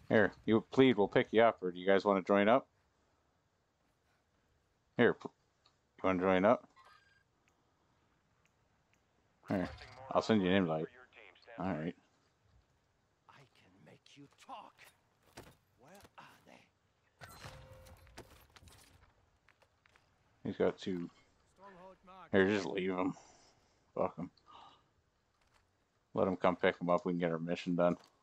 Here, you plead, we'll pick you up, or do you guys want to join up? Here, you want to join up? Here, I'll send you an invite. Alright. I can make you talk. Where are they? He's got two. Here, just leave him. Fuck him. Let him come pick him up. We can get our mission done.